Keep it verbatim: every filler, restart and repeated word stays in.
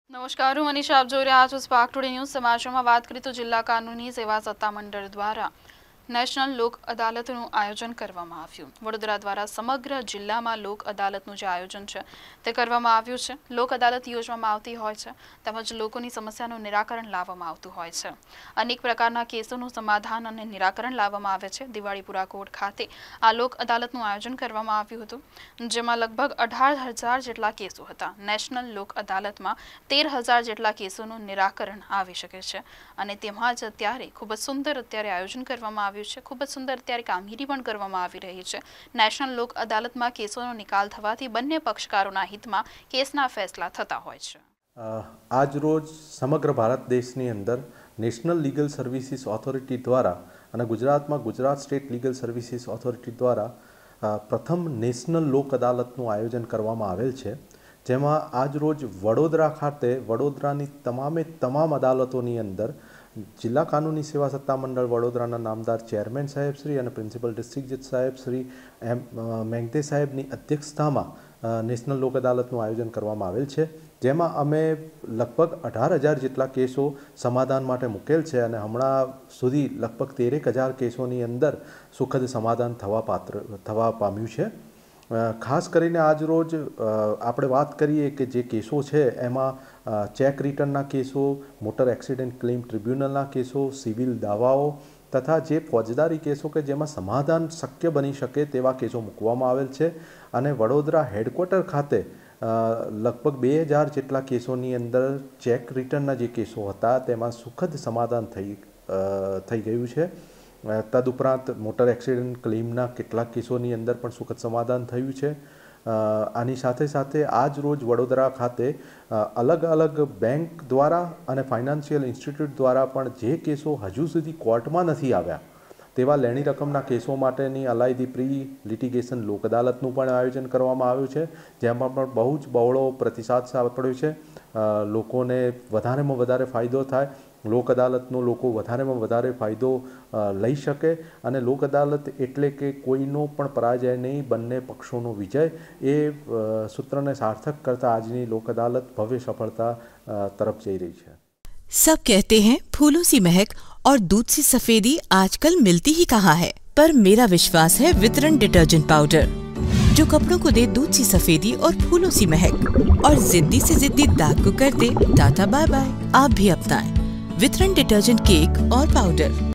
નમસ્કાર, હું મનીષા, આપ જોઈ રહ્યા છો સ્પાર્ક ટુડે ન્યૂઝ. સમાચારમાં વાત કરીએ તો જિલ્લા કાનૂની સેવા સત્તામંડળ દ્વારા નેશનલ લોક અદાલતનું આયોજન કરવામાં આવ્યું. વડોદરા દ્વારા સમગ્ર જિલ્લામાં લોક અદાલતનું જે આયોજન છે તે કરવામાં આવ્યું છે. લોક અદાલત યોજવામાં આવતી હોય છે તેમજ લોકોની સમસ્યાનું નિરાકરણ લાવવામાં આવતું હોય છે. અનેક પ્રકારના કેસોનું સમાધાન અને નિરાકરણ લાવવામાં આવે છે. દિવાળીપુરા કોર્ટ ખાતે આ લોક અદાલતનું આયોજન કરવામાં આવ્યું હતું, જેમાં લગભગ અઢાર હજાર જેટલા કેસો હતા. નેશનલ લોક અદાલતમાં તેર હજાર જેટલા કેસોનું નિરાકરણ આવી શકે છે અને તેમાં જ અત્યારે ખૂબ જ સુંદર અત્યારે આયોજન કરવામાં આવ્યું છે. ખૂબ જ સુંદર અત્યારે કામગીરી પણ કરવામાં આવી રહી છે. નેશનલ લોક અદાલતમાં કેસોનો નિકાલ થવાથી બંને પક્ષકારોના હિતમાં કેસના ફેસલા થતા હોય છે. આજ રોજ સમગ્ર ભારત દેશની અંદર નેશનલ લીગલ સર્વિસીસ ઓથોરિટી દ્વારા અને ગુજરાતમાં Gujarat state legal services authority દ્વારા પ્રથમ નેશનલ લોક અદાલતનું આયોજન કરવામાં આવેલ છે, જેમાં આજ રોજ વડોદરા ખાતે વડોદરાની તમામે તમામ અદાલતોની અંદર જિલ્લા કાનૂની સેવા સત્તામંડળ વડોદરાના નામદાર ચેરમેન સાહેબ શ્રી અને પ્રિન્સિપલ ડિસ્ટ્રિક્ટ જજ સાહેબ શ્રી એમ મેંગતે સાહેબની અધ્યક્ષતામાં નેશનલ લોક અદાલતનું આયોજન કરવામાં આવેલ છે, જેમાં અમે લગભગ અઢાર હજાર જેટલા કેસો સમાધાન માટે મૂકેલ છે અને હમણાં સુધી લગભગ તેરેક હજાર કેસોની અંદર સુખદ સમાધાન થવા પાત્ર થવા પામ્યું છે. ખાસ કરીને આજ રોજ આપણે વાત કરીએ કે જે કેસો છે એમાં ચેક રિટર્નના કેસો, મોટર એક્સિડન્ટ ક્લેમ ટ્રિબ્યુનલના કેસો, સિવિલ દાવાઓ તથા જે ફોજદારી કેસો કે જેમાં સમાધાન શક્ય બની શકે તેવા કેસો મૂકવામાં આવેલ છે અને વડોદરા હેડક્વાર્ટર ખાતે લગભગ બે હજાર જેટલા કેસોની અંદર ચેક રિટર્નના જે કેસો હતા તેમાં સુખદ સમાધાન થઈ થઈ ગયું છે. તદુપરાંત મોટર એક્સિડન્ટ ક્લેમના કેટલાક કેસોની અંદર પણ સુખદ સમાધાન થયું છે. આની સાથે સાથે આજ રોજ વડોદરા ખાતે અલગ અલગ બેંક દ્વારા અને ફાઇનાન્શિયલ ઇન્સ્ટિટ્યૂટ દ્વારા પણ જે કેસો હજુ સુધી કોર્ટમાં નથી આવ્યા તેવા લેણી રકમના કેસો માટેની અલાયદી પ્રી લિટિગેશન લોક અદાલતનું પણ આયોજન કરવામાં આવ્યું છે, જેમાં પણ બહુ જ બહોળો પ્રતિસાદ સાંપડ્યો છે. લોકોને વધારેમાં વધારે ફાયદો થાય, લોક અદાલતનો લોકો વધારેમાં વધારે ફાયદો લઈ શકે અને લોક અદાલત એટલે કે કોઈનો પણ પરાજય નહીં, બંને પક્ષોનો વિજય, એ સૂત્રને સાર્થક કરતા આજની લોક અદાલત ભવ્ય સફળતા તરફ જઈ રહી છે. सब कहते हैं फूलों सी महक और दूध सी सफेदी आजकल मिलती ही कहाँ है, पर मेरा विश्वास है वितरण डिटर्जेंट पाउडर, जो कपड़ों को दे दूध सी सफेदी और फूलों सी महक और जिद्दी से जिद्दी दाग को कर दे टाटा बाय बाय. आप भी अपनाएं वितरण डिटर्जेंट केक और पाउडर.